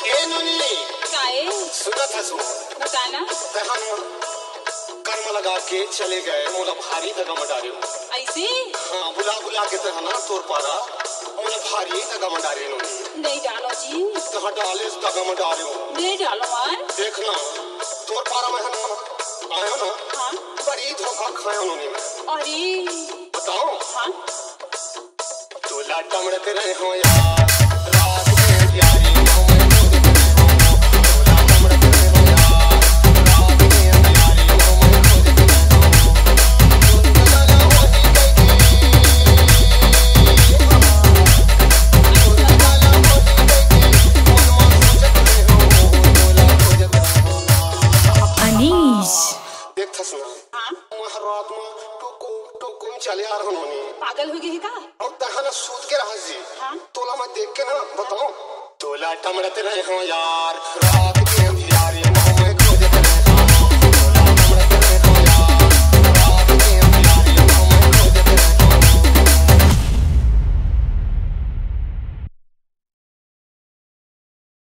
ए नोनी काए सुना था सुन बताना तहन कर्म लगा के चले गए मोला भारी दगा मडारे ऐसे। हाँ बुला बुला के तहना तोर पारा मोला भारी दगा मडारे नोनी नहीं डालो जी, कहाँ डाले दगा मडारे नहीं डालो मान। देखना तोर पारा में हम आयो ना हाँ बड़ी धोखा खाया नोनी में। अरे बताओ हाँ तोला टमड़ते रहे हो यार रात में प्यारी चले आ रहा पागल हो गई का और तहना सूत के रहा जी। हाँ तोला मैं देख के ना बताओ तोला टमड़ते रहे हो यार रात के